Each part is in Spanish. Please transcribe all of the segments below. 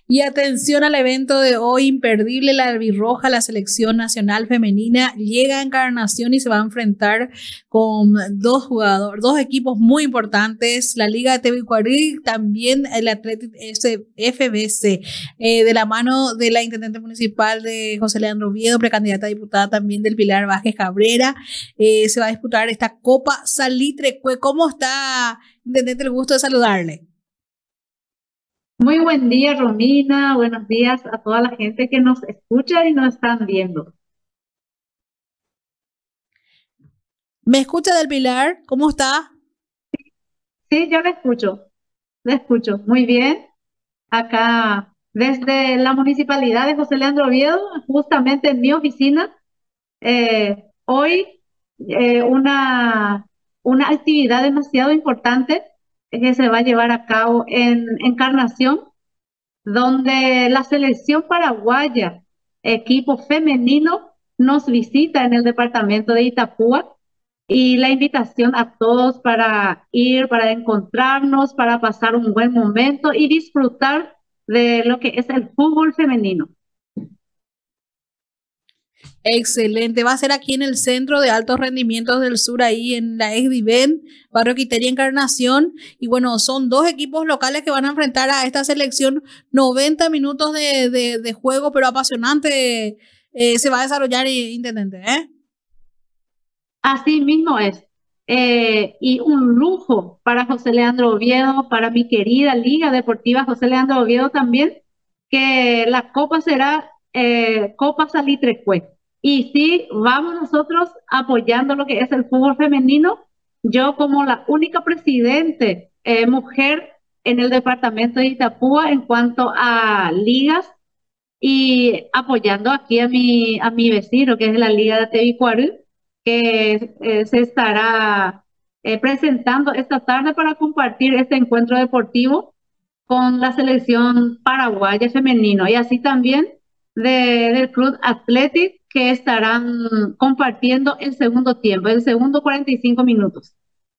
Y atención al evento de hoy, imperdible, la albirroja, la selección nacional femenina llega a Encarnación y se va a enfrentar con dos equipos muy importantes, la Liga de Tebicuarí, también el Athletic FBC, de la mano de la intendente municipal de José Leandro Oviedo, precandidata a diputada también del Pilar Vázquez Cabrera. Se va a disputar esta Copa Salitre. ¿Cómo está, intendente? El gusto de saludarle. Muy buen día, Romina. Buenos días a toda la gente que nos escucha y nos están viendo. ¿Me escucha del Pilar? ¿Cómo está? Sí, yo le escucho. Muy bien. Acá, desde la municipalidad de José Leandro Oviedo, justamente en mi oficina, hoy una actividad demasiado importante que se va a llevar a cabo en Encarnación, donde la selección paraguaya, equipo femenino, nos visita en el departamento de Itapúa y la invitación a todos para ir, para encontrarnos, para pasar un buen momento y disfrutar de lo que es el fútbol femenino. Excelente. Va a ser aquí en el Centro de Altos Rendimientos del Sur, ahí en la Exdiven, Barrio Quiteria, Encarnación. Y bueno, son dos equipos locales que van a enfrentar a esta selección. 90 minutos de juego, pero apasionante se va a desarrollar, intendente, ¿eh? Así mismo es. Y un lujo para José Leandro Oviedo, para mi querida Liga Deportiva José Leandro Oviedo también, que la copa será Copa Salitrecue. Y sí, vamos nosotros apoyando lo que es el fútbol femenino. Yo como la única presidente mujer en el departamento de Itapúa en cuanto a ligas y apoyando aquí a mi vecino, que es la Liga de Tebicuarí, que se estará presentando esta tarde para compartir este encuentro deportivo con la selección paraguaya femenino y así también del Club Athletic, que estarán compartiendo el segundo tiempo, el segundo 45 minutos.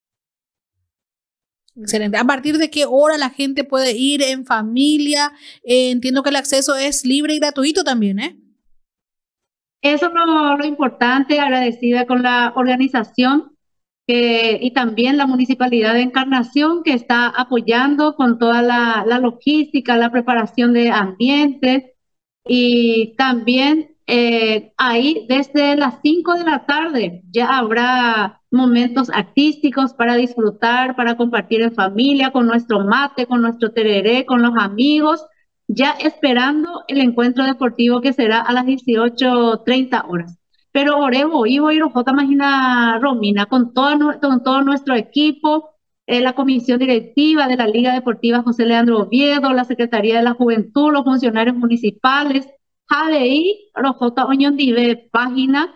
Excelente. ¿A partir de qué hora la gente puede ir en familia? Entiendo que el acceso es libre y gratuito también, ¿eh? Eso es lo importante, agradecida con la organización y también la Municipalidad de Encarnación, que está apoyando con toda la logística, la preparación de ambiente y también ahí desde las 5 de la tarde ya habrá momentos artísticos para disfrutar, para compartir en familia, con nuestro mate, con nuestro tereré, con los amigos, ya esperando el encuentro deportivo que será a las 18:30 horas. Pero Orebo, Ivo y Rojota Magina Romina, con todo nuestro equipo, la comisión directiva de la Liga Deportiva José Leandro Oviedo, la Secretaría de la Juventud, los funcionarios municipales, JDI, Rojota Oñondive, página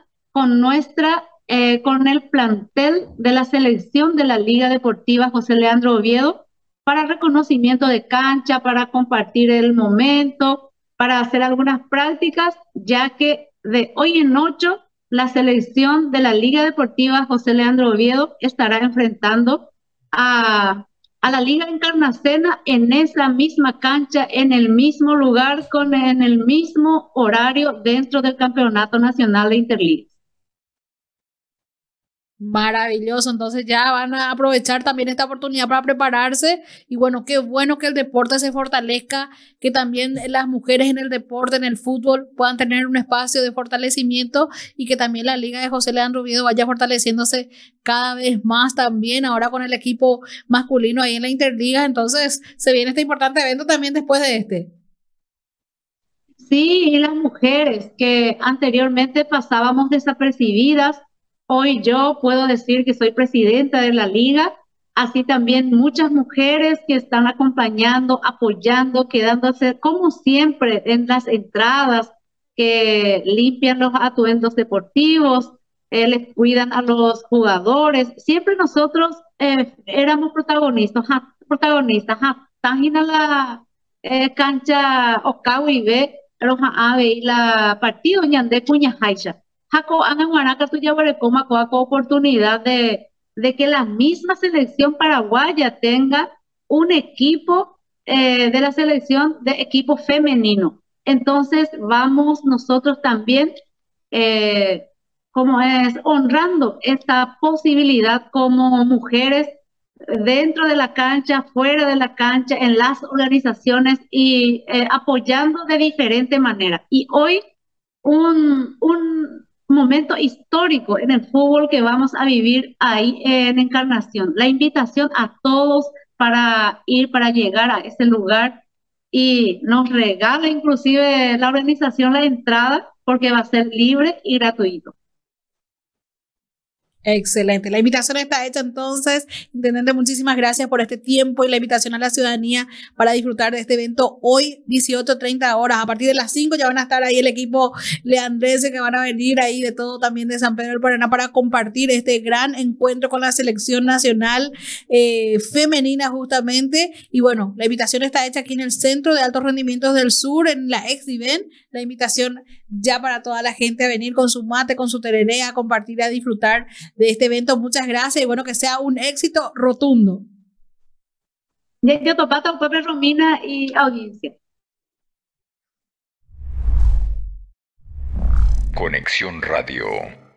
con el plantel de la selección de la Liga Deportiva José Leandro Oviedo para reconocimiento de cancha, para compartir el momento, para hacer algunas prácticas, ya que de hoy en 8 la selección de la Liga Deportiva José Leandro Oviedo estará enfrentando a la Liga Encarnacena en esa misma cancha, en el mismo lugar, en el mismo horario dentro del Campeonato Nacional de Interligas. Maravilloso, entonces ya van a aprovechar también esta oportunidad para prepararse y bueno, qué bueno que el deporte se fortalezca, que también las mujeres en el deporte, en el fútbol, puedan tener un espacio de fortalecimiento y que también la Liga de José Leandro Oviedo vaya fortaleciéndose cada vez más también, ahora con el equipo masculino ahí en la Interliga, entonces se viene este importante evento también después de este. Sí, y las mujeres que anteriormente pasábamos desapercibidas, hoy yo puedo decir que soy presidenta de la liga, así también muchas mujeres que están acompañando, apoyando, quedándose como siempre en las entradas, que limpian los atuendos deportivos, les cuidan a los jugadores. Siempre nosotros éramos protagonistas, Tángina la cancha Okawi ve roja ave y la partido ñande cuña haicha. Jaco ananguaraca tu yabarecoma coaco oportunidad de que la misma selección paraguaya tenga un equipo de la selección de equipo femenino. Entonces vamos nosotros también, como es, honrando esta posibilidad como mujeres dentro de la cancha, fuera de la cancha, en las organizaciones y apoyando de diferente manera. Y hoy un momento histórico en el fútbol que vamos a vivir ahí en Encarnación. La invitación a todos para ir, para llegar a ese lugar, y nos regala inclusive la organización la entrada porque va a ser libre y gratuito. Excelente. La invitación está hecha entonces. Intendente, muchísimas gracias por este tiempo y la invitación a la ciudadanía para disfrutar de este evento hoy, 18:30 horas. A partir de las 5 ya van a estar ahí el equipo leandrense que van a venir ahí de todo también de San Pedro del Paraná para compartir este gran encuentro con la selección nacional femenina justamente. Y bueno, la invitación está hecha aquí en el Centro de Altos Rendimientos del Sur, en la ex-Diven. La invitación ya para toda la gente a venir con su mate, con su tereré, a compartir, a disfrutar de este evento. Muchas gracias y bueno, que sea un éxito rotundo. Yo topata, Puebla Romina y audiencia. Conexión Radio.